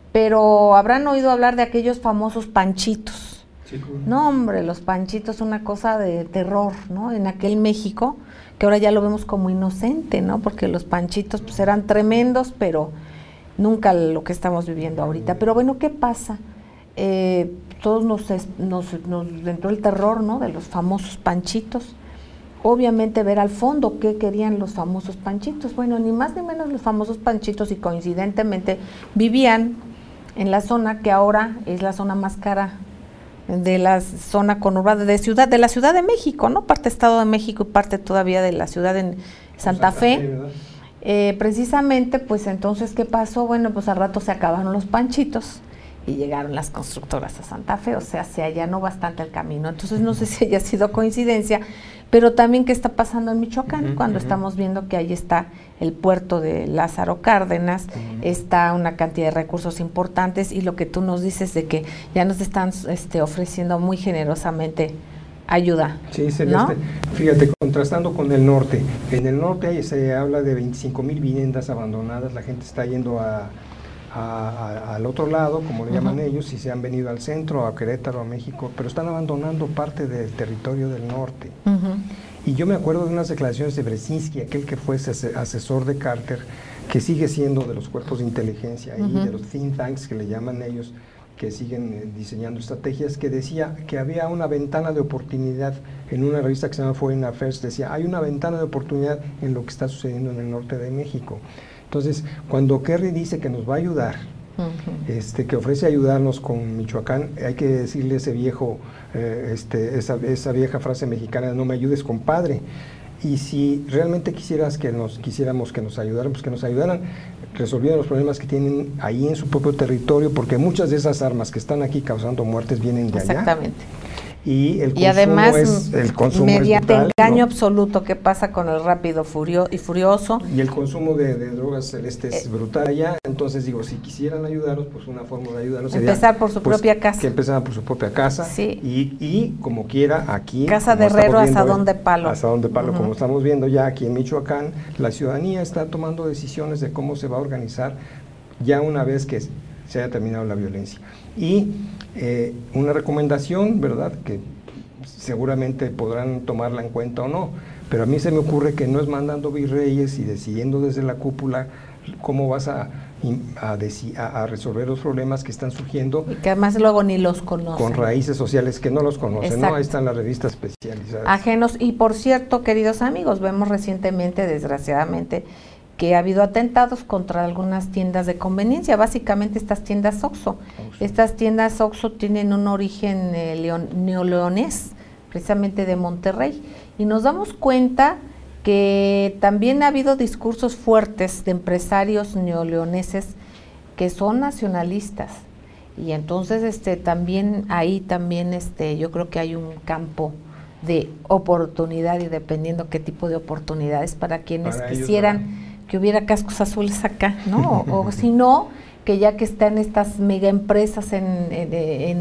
pero habrán oído hablar de aquellos famosos panchitos. Sí, cool. No, hombre, los panchitos, una cosa de terror, ¿no? En aquel México, que ahora ya lo vemos como inocente, ¿no? Porque los panchitos pues eran tremendos, pero nunca lo que estamos viviendo ahorita. Pero bueno, ¿qué pasa? Eh, todos nos, nos, nos entró el terror, ¿no? De los famosos panchitos. Obviamente ver al fondo qué querían los famosos panchitos. Bueno, ni más ni menos los famosos panchitos, y coincidentemente vivían en la zona que ahora es la zona más cara de la zona conurbada de ciudad de la Ciudad de México, ¿no? Parte Estado de México y parte todavía de la ciudad en Santa, Santa Fe. Fe eh, precisamente, pues entonces, ¿qué pasó? Bueno, pues al rato se acabaron los panchitos y llegaron las constructoras a Santa Fe, o sea, se allanó bastante el camino. Entonces, no sé si haya sido coincidencia, pero también qué está pasando en Michoacán, uh-huh, cuando uh-huh. estamos viendo que ahí está el puerto de Lázaro Cárdenas, uh-huh. está una cantidad de recursos importantes, y lo que tú nos dices de que ya nos están este, ofreciendo muy generosamente ayuda. Sí, Celeste, ¿no? Fíjate, contrastando con el norte, en el norte se habla de veinticinco mil viviendas abandonadas, la gente está yendo a A, a, al otro lado, como le llaman uh-huh. ellos, y se han venido al centro, a Querétaro, a México, pero están abandonando parte del territorio del norte. Uh-huh. Y yo me acuerdo de unas declaraciones de Brzezinski, aquel que fue asesor de Carter, que sigue siendo de los cuerpos de inteligencia ahí, uh-huh. de los think tanks que le llaman ellos, que siguen eh, diseñando estrategias, que decía que había una ventana de oportunidad en una revista que se llama Foreign Affairs, decía, hay una ventana de oportunidad en lo que está sucediendo en el norte de México. Entonces, cuando Kerry dice que nos va a ayudar, uh-huh. este, que ofrece ayudarnos con Michoacán, hay que decirle ese viejo, eh, este, esa, esa vieja frase mexicana, no me ayudes, compadre. Y si realmente quisieras que nos, quisiéramos que nos ayudaran, pues que nos ayudaran resolviendo los problemas que tienen ahí en su propio territorio, porque muchas de esas armas que están aquí causando muertes vienen de allá. Exactamente. Y, el y además, es, el consumo mediante es brutal, engaño ¿no? absoluto, ¿qué pasa con el rápido furio y furioso? Y el consumo de, de drogas, Celeste, es eh, brutal allá. Entonces digo, si quisieran ayudarnos, pues una forma de ayudarnos sería empezar por su pues, propia casa. Que empezaran por su propia casa. Sí. Y, y como quiera, aquí... Casa de herrero, asadón de palo. Asadón de palo, uh-huh. como estamos viendo ya aquí en Michoacán, la ciudadanía está tomando decisiones de cómo se va a organizar ya una vez que se haya terminado la violencia. Y eh, una recomendación, ¿verdad?, que seguramente podrán tomarla en cuenta o no, pero a mí se me ocurre que no es mandando virreyes y decidiendo desde la cúpula cómo vas a, a, a, a resolver los problemas que están surgiendo. Y que además luego ni los conocen. Con raíces sociales que no los conocen, Exacto. ¿no? Ahí están las revistas especializadas. Ajenos, y por cierto, queridos amigos, vemos recientemente, desgraciadamente, que ha habido atentados contra algunas tiendas de conveniencia, básicamente estas tiendas Oxxo. Oh, sí. Estas tiendas Oxxo tienen un origen eh, leon, neoleonés, precisamente de Monterrey, y nos damos cuenta que también ha habido discursos fuertes de empresarios neoleoneses que son nacionalistas, y entonces este también ahí también este yo creo que hay un campo de oportunidad, y dependiendo qué tipo de oportunidades para quienes para quisieran ellos, ¿no? que hubiera cascos azules acá, ¿no? o, o si no, que ya que están estas mega empresas en, en, en,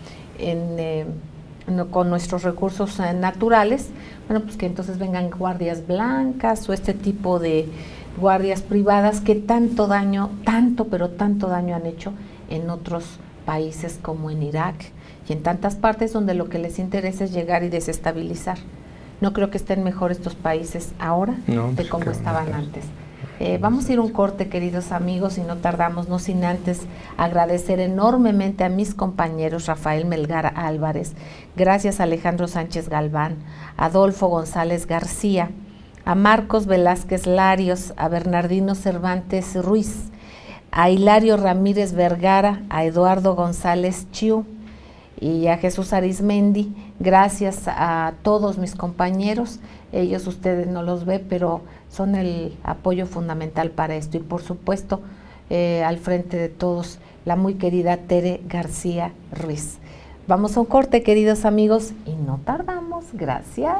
en eh, no, con nuestros recursos eh, naturales, bueno, pues que entonces vengan guardias blancas o este tipo de, guardias privadas que tanto daño, tanto pero tanto daño han hecho en otros países como en Irak y en tantas partes donde lo que les interesa es llegar y desestabilizar. No creo que estén mejor estos países ahora no, de como pues estaban no antes. Eh, vamos a ir un corte, queridos amigos, y no tardamos, no sin antes agradecer enormemente a mis compañeros Rafael Melgar Álvarez, gracias a Alejandro Sánchez Galván, a Adolfo González García, a Marcos Velázquez Larios, a Bernardino Cervantes Ruiz, a Hilario Ramírez Vergara, a Eduardo González Chiu y a Jesús Arismendi. Gracias a todos mis compañeros, ellos ustedes no los ven, pero son el apoyo fundamental para esto. Y por supuesto, eh, al frente de todos, la muy querida Tere García Ruiz. Vamos a un corte, queridos amigos, y no tardamos. Gracias.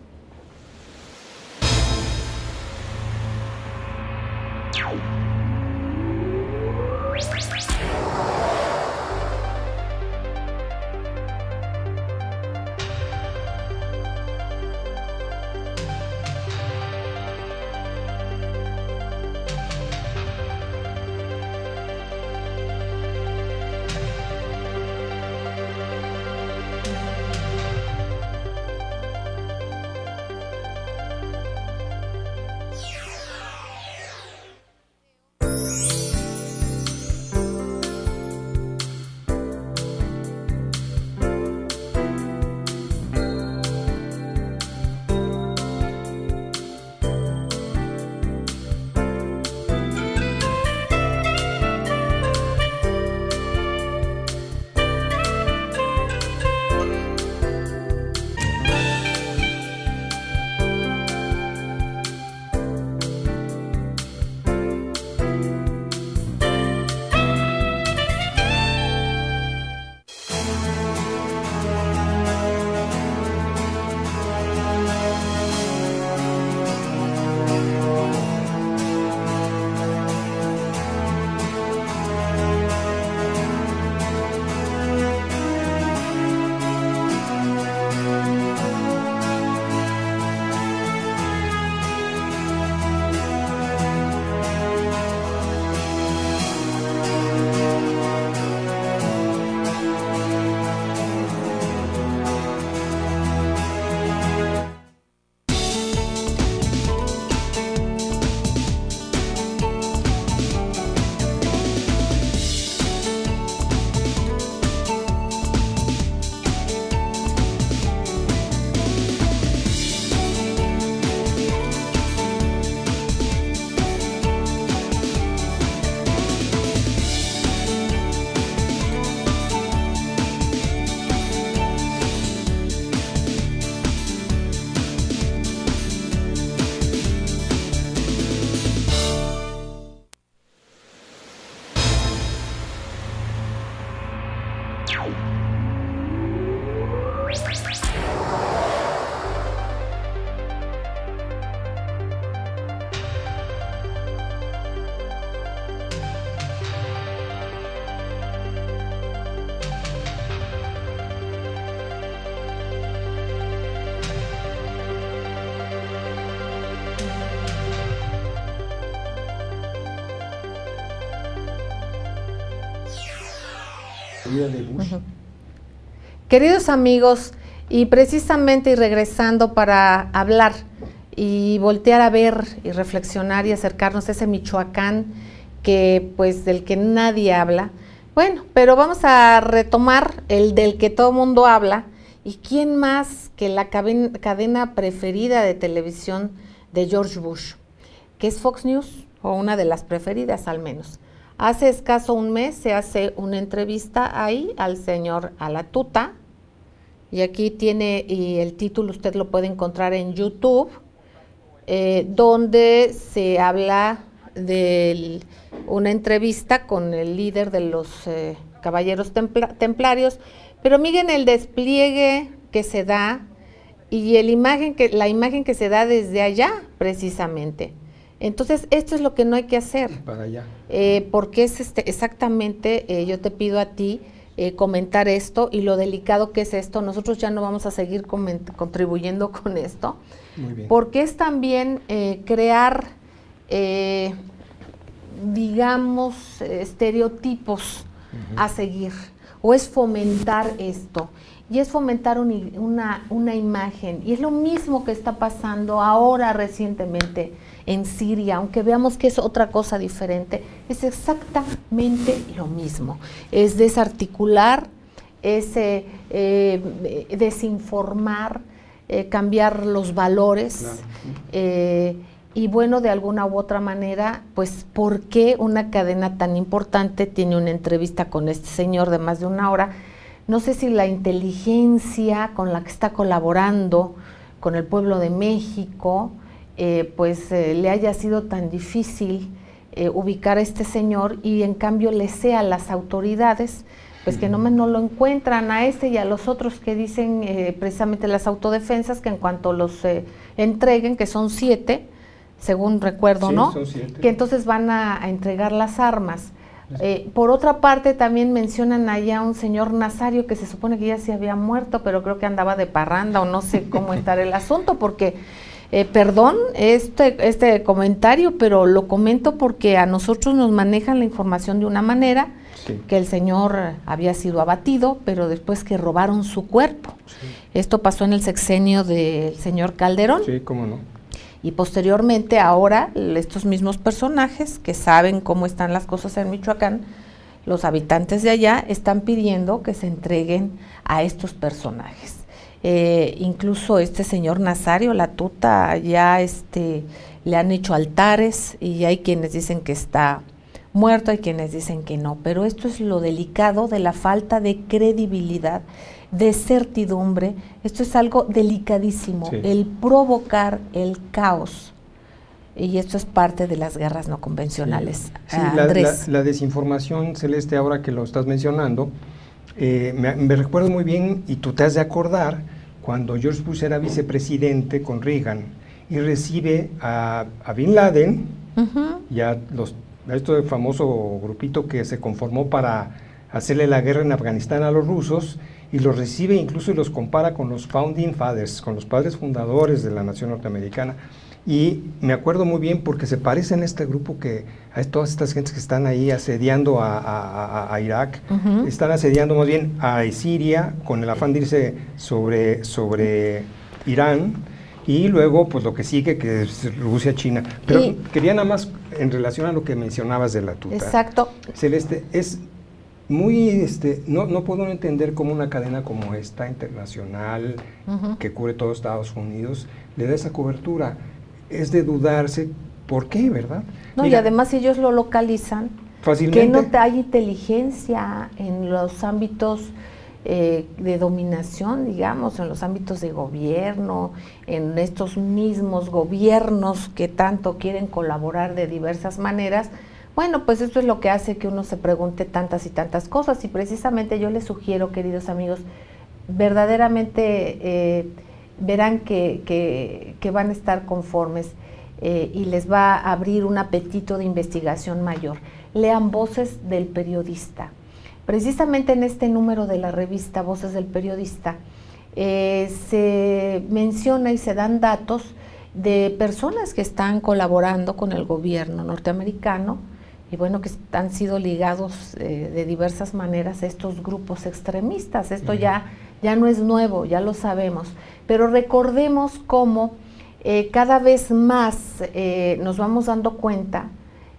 De Bush. Uh-huh. Queridos amigos, y precisamente y regresando para hablar y voltear a ver y reflexionar y acercarnos a ese Michoacán que pues del que nadie habla, bueno, pero vamos a retomar el del que todo mundo habla, y quién más que la cadena preferida de televisión de George Bush, que es Fox News, o una de las preferidas al menos. Hace escaso un mes se hace una entrevista ahí al señor Alatuta, y aquí tiene, y el título usted lo puede encontrar en YouTube, eh, donde se habla de una entrevista con el líder de los eh, caballeros templa, templarios, pero miren el despliegue que se da y el imagen que, la imagen que se da desde allá precisamente. Entonces, esto es lo que no hay que hacer. Para allá. Eh, porque es este, exactamente, eh, yo te pido a ti eh, comentar esto y lo delicado que es esto. Nosotros ya no vamos a seguir contribuyendo con esto. Muy bien. Porque es también eh, crear eh, digamos, estereotipos uh-huh. a seguir, o es fomentar esto, y es fomentar un, una, una imagen, y es lo mismo que está pasando ahora recientemente en Siria, aunque veamos que es otra cosa diferente, es exactamente lo mismo, es desarticular, es eh, eh, desinformar, eh, cambiar los valores, claro. eh, y bueno, de alguna u otra manera, pues, ¿por qué una cadena tan importante tiene una entrevista con este señor de más de una hora? No sé si la inteligencia con la que está colaborando con el pueblo de México, eh, pues eh, le haya sido tan difícil eh, ubicar a este señor, y en cambio le sea a las autoridades, pues que nomás no lo encuentran a este y a los otros que dicen eh, precisamente las autodefensas, que en cuanto los eh, entreguen, que son siete, según recuerdo, sí, ¿no? Son siete. Que entonces van a, a entregar las armas. Eh, por otra parte, también mencionan allá a un señor Nazario que se supone que ya se había muerto, pero creo que andaba de parranda, o no sé cómo estar el asunto, porque, eh, perdón este, este comentario, pero lo comento porque a nosotros nos manejan la información de una manera, sí. que el señor había sido abatido, pero después que robaron su cuerpo. Sí. Esto pasó en el sexenio del señor Calderón. Sí, cómo no. Y posteriormente ahora estos mismos personajes que saben cómo están las cosas en Michoacán, los habitantes de allá están pidiendo que se entreguen a estos personajes. Eh, incluso este señor Nazario, la tuta, ya este, le han hecho altares, y hay quienes dicen que está muerto, hay quienes dicen que no, pero esto es lo delicado de la falta de credibilidad, de certidumbre. Esto es algo delicadísimo, sí. el provocar el caos, y esto es parte de las guerras no convencionales. Sí, sí, Andrés. La, la, la desinformación, Celeste, ahora que lo estás mencionando, eh, me, me recuerdo muy bien, y tú te has de acordar, cuando George Bush era vicepresidente con Reagan, y recibe a, a Bin Laden, uh-huh. y a los, a este famoso grupito que se conformó para hacerle la guerra en Afganistán a los rusos, y los recibe incluso y los compara con los Founding Fathers, con los padres fundadores de la nación norteamericana. Y me acuerdo muy bien porque se parecen a este grupo, que a todas estas gentes que están ahí asediando a, a, a Irak, uh-huh. están asediando más bien a Siria con el afán de irse sobre, sobre Irán, y luego pues lo que sigue, que es Rusia, China. Pero y, quería nada más, en relación a lo que mencionabas de la tuta. Exacto. Celeste, es muy, este, no, no puedo entender cómo una cadena como esta, internacional, uh-huh. que cubre todo Estados Unidos, le da esa cobertura. Es de dudarse, ¿por qué, verdad? No, Mira, y además ellos lo localizan, fácilmente. Que no hay inteligencia en los ámbitos eh, de dominación, digamos, en los ámbitos de gobierno, en estos mismos gobiernos que tanto quieren colaborar de diversas maneras. Bueno, pues esto es lo que hace que uno se pregunte tantas y tantas cosas, y precisamente yo les sugiero, queridos amigos, verdaderamente eh, verán que, que, que van a estar conformes eh, y les va a abrir un apetito de investigación mayor. Lean Voces del Periodista. Precisamente en este número de la revista Voces del Periodista eh, se menciona y se dan datos de personas que están colaborando con el gobierno norteamericano, y bueno, que han sido ligados eh, de diversas maneras a estos grupos extremistas. Esto uh-huh. ya, ya no es nuevo, ya lo sabemos, pero recordemos cómo eh, cada vez más eh, nos vamos dando cuenta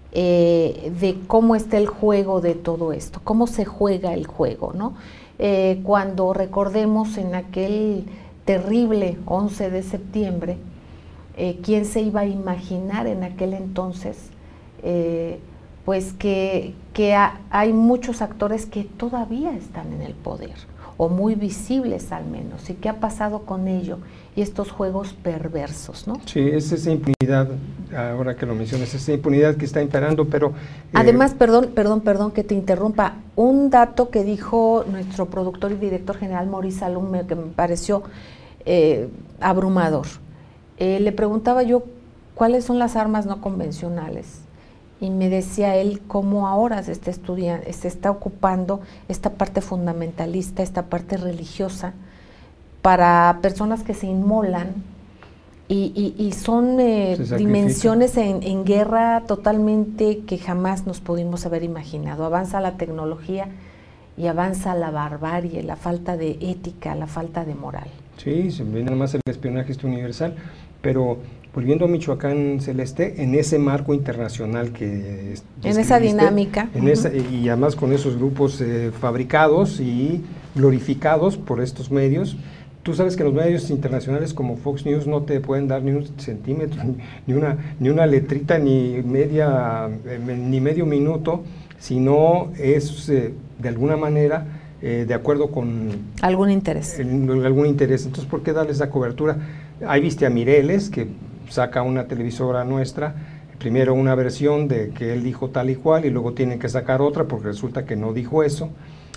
eh, de cómo está el juego de todo esto, cómo se juega el juego, ¿no? Eh, cuando recordemos en aquel terrible once de septiembre, eh, ¿quién se iba a imaginar en aquel entonces eh, pues que, que ha, hay muchos actores que todavía están en el poder, o muy visibles al menos, y qué ha pasado con ello, y estos juegos perversos, ¿no? Sí, es esa impunidad, ahora que lo mencionas, esa impunidad que está imperando, pero... Eh, Además, perdón, perdón, perdón que te interrumpa, un dato que dijo nuestro productor y director general, Maurice Salum, que me pareció eh, abrumador. Eh, le preguntaba yo, ¿cuáles son las armas no convencionales? Y me decía él cómo ahora se está estudiando, se está ocupando esta parte fundamentalista, esta parte religiosa, para personas que se inmolan Y, y, y son eh, dimensiones en, en guerra totalmente que jamás nos pudimos haber imaginado. Avanza la tecnología y avanza la barbarie, la falta de ética, la falta de moral. Sí, se ve nada más el espionaje este universal, pero volviendo a Michoacán, Celeste, en ese marco internacional que en esa dinámica, en uh-huh. esa, y además con esos grupos eh, fabricados y glorificados por estos medios. Tú sabes que los medios internacionales como Fox News no te pueden dar ni un centímetro, ni una, ni una letrita, ni media, ni medio minuto, sino es eh, de alguna manera eh, de acuerdo con algún interés. El, algún interés. Entonces, ¿por qué darles esa cobertura? Ahí viste a Mireles, que saca una televisora nuestra, primero una versión de que él dijo tal y cual, y luego tienen que sacar otra porque resulta que no dijo eso.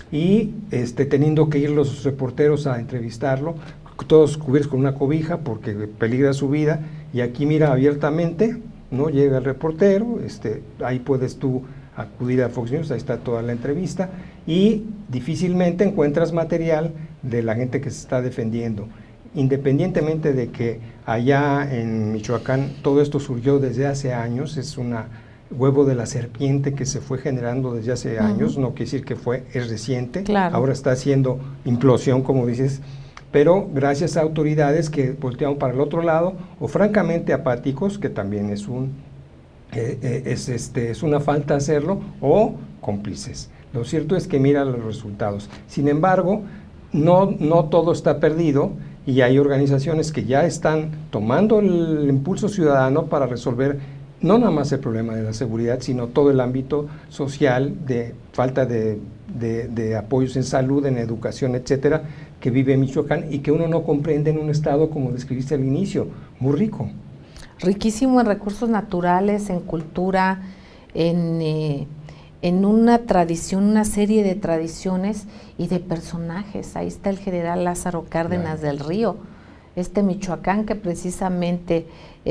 Y este, teniendo que ir los reporteros a entrevistarlo, todos cubiertos con una cobija porque peligra su vida, y aquí mira abiertamente, ¿no? Llega el reportero, este, ahí puedes tú acudir a Fox News, ahí está toda la entrevista, y difícilmente encuentras material de la gente que se está defendiendo. Independientemente de que allá en Michoacán todo esto surgió desde hace años, es una huevo de la serpiente que se fue generando desde hace uh-huh. años, no quiere decir que fue, es reciente, claro. Ahora está haciendo implosión, como dices, pero gracias a autoridades que voltearon para el otro lado, o francamente apáticos, que también es un eh, eh, es, este, es una falta hacerlo, o cómplices. Lo cierto es que mira los resultados. Sin embargo, no, no todo está perdido, y hay organizaciones que ya están tomando el impulso ciudadano para resolver no nada más el problema de la seguridad, sino todo el ámbito social, de falta de, de, de apoyos en salud, en educación, etcétera, que vive Michoacán y que uno no comprende en un estado, como describiste al inicio, muy rico. Riquísimo en recursos naturales, en cultura, en, eh, en una tradición, una serie de tradiciones y de personajes. Ahí está el general Lázaro Cárdenas claro. del Río, este Michoacán que precisamente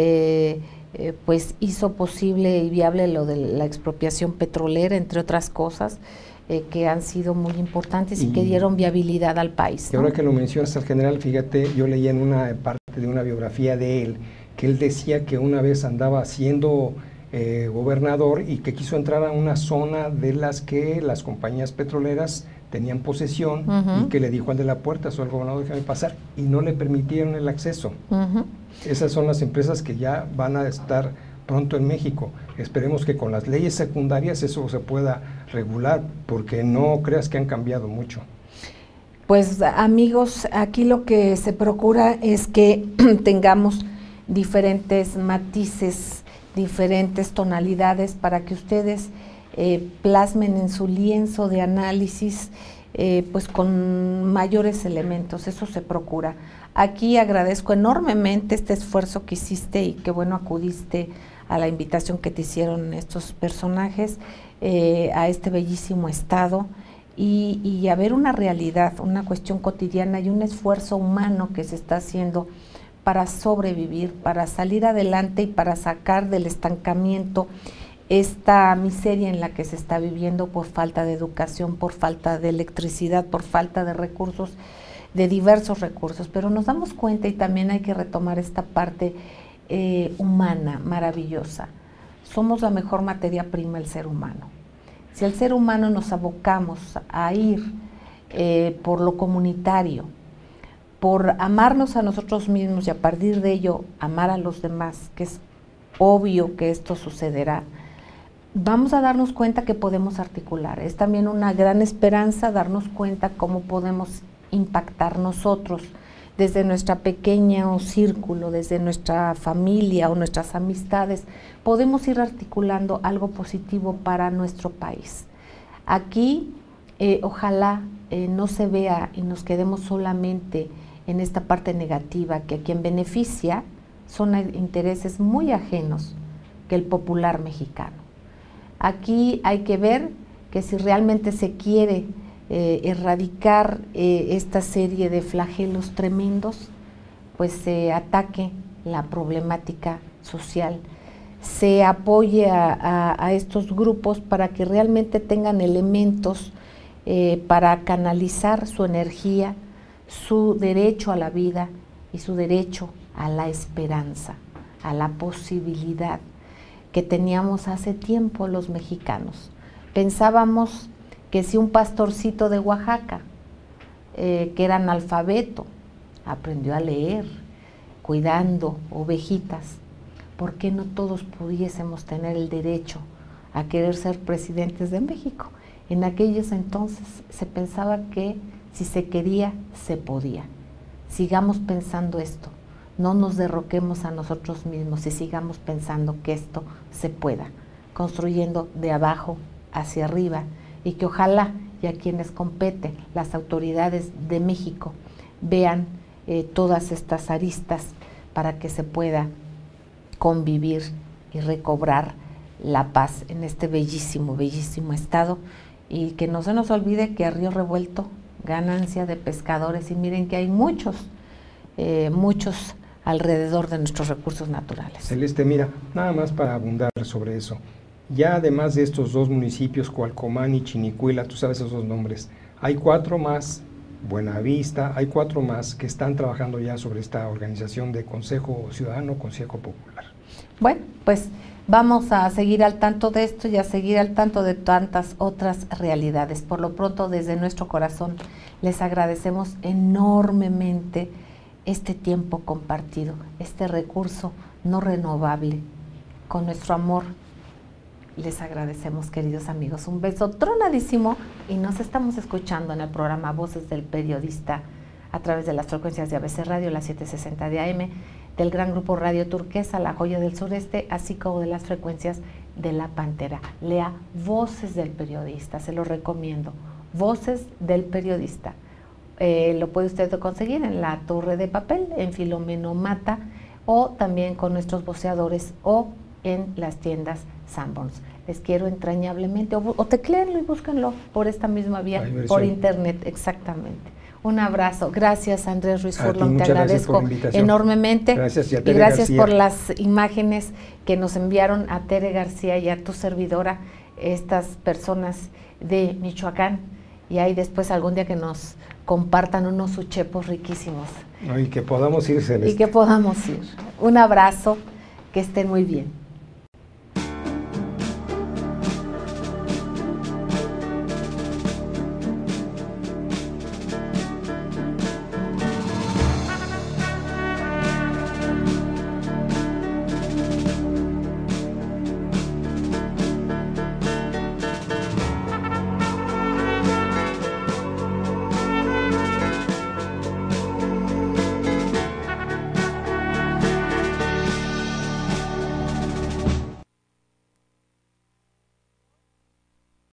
eh, eh, pues hizo posible y viable lo de la expropiación petrolera, entre otras cosas, eh, que han sido muy importantes y, y que dieron viabilidad al país. Y ¿no? Ahora que lo mencionas al general, fíjate, yo leí en una parte de una biografía de él, que él decía que una vez andaba siendo eh, gobernador y que quiso entrar a una zona de las que las compañías petroleras tenían posesión uh-huh. y que le dijo al de la puerta, soy el gobernador, déjame pasar, y no le permitieron el acceso. Uh-huh. Esas son las empresas que ya van a estar pronto en México. Esperemos que con las leyes secundarias eso se pueda regular, porque no creas que han cambiado mucho. Pues amigos, aquí lo que se procura es que tengamos diferentes matices, diferentes tonalidades para que ustedes eh, plasmen en su lienzo de análisis eh, pues con mayores elementos, eso se procura. Aquí agradezco enormemente este esfuerzo que hiciste y que bueno acudiste a la invitación que te hicieron estos personajes eh, a este bellísimo estado y, y a ver una realidad, una cuestión cotidiana y un esfuerzo humano que se está haciendo para sobrevivir, para salir adelante y para sacar del estancamiento esta miseria en la que se está viviendo por falta de educación, por falta de electricidad, por falta de recursos, de diversos recursos. Pero nos damos cuenta y también hay que retomar esta parte eh, humana, maravillosa. Somos la mejor materia prima, el ser humano. Si el ser humano nos abocamos a ir eh, por lo comunitario, por amarnos a nosotros mismos y a partir de ello amar a los demás, que es obvio que esto sucederá, vamos a darnos cuenta que podemos articular. Es también una gran esperanza darnos cuenta cómo podemos impactar nosotros desde nuestra pequeño círculo, desde nuestra familia o nuestras amistades, podemos ir articulando algo positivo para nuestro país. Aquí eh, ojalá eh, no se vea y nos quedemos solamente en esta parte negativa, que a quien beneficia son intereses muy ajenos que el popular mexicano. Aquí hay que ver que si realmente se quiere eh, erradicar eh, esta serie de flagelos tremendos, pues se ataque la problemática social, se apoye a, a, a estos grupos para que realmente tengan elementos eh, para canalizar su energía, su derecho a la vida y su derecho a la esperanza, a la posibilidad que teníamos hace tiempo los mexicanos. Pensábamos que si un pastorcito de Oaxaca, eh, que era analfabeto, aprendió a leer, cuidando ovejitas, ¿por qué no todos pudiésemos tener el derecho a querer ser presidentes de México? En aquellos entonces se pensaba que si se quería, se podía. Sigamos pensando esto, no nos derroquemos a nosotros mismos y sigamos pensando que esto se pueda, construyendo de abajo hacia arriba, y que ojalá y a quienes competen, las autoridades de México, vean eh, todas estas aristas para que se pueda convivir y recobrar la paz en este bellísimo, bellísimo estado, y que no se nos olvide que a río revuelto, ganancia de pescadores, y miren que hay muchos, eh, muchos alrededor de nuestros recursos naturales. Celeste, mira, nada más para abundar sobre eso, ya además de estos dos municipios, Cualcomán y Chinicuila, tú sabes esos nombres, hay cuatro más, Buenavista, hay cuatro más que están trabajando ya sobre esta organización de Consejo Ciudadano, Consejo Popular. Bueno, pues vamos a seguir al tanto de esto y a seguir al tanto de tantas otras realidades. Por lo pronto, desde nuestro corazón, les agradecemos enormemente este tiempo compartido, este recurso no renovable. Con nuestro amor, les agradecemos, queridos amigos. Un beso tronadísimo, y nos estamos escuchando en el programa Voces del Periodista a través de las frecuencias de A B C Radio, la setecientos sesenta de A M, del gran grupo Radio Turquesa, La Joya del Sureste, así como de las frecuencias de La Pantera. Lea Voces del Periodista, se lo recomiendo. Voces del Periodista. Eh, lo puede usted conseguir en la Torre de Papel, en Filomeno Mata, o también con nuestros voceadores, o en las tiendas Sanborns. Les quiero entrañablemente, o, o tecléenlo y búsquenlo por esta misma vía, por internet, exactamente. Un abrazo. Gracias, Andrés Ruiz Furlong, te agradezco enormemente. Gracias, y, a y gracias García. por las imágenes que nos enviaron a Tere García y a tu servidora, estas personas de Michoacán, y ahí después algún día que nos compartan unos uchepos riquísimos. No, y que podamos ir, Celeste. Y que podamos ir. Un abrazo, que estén muy bien.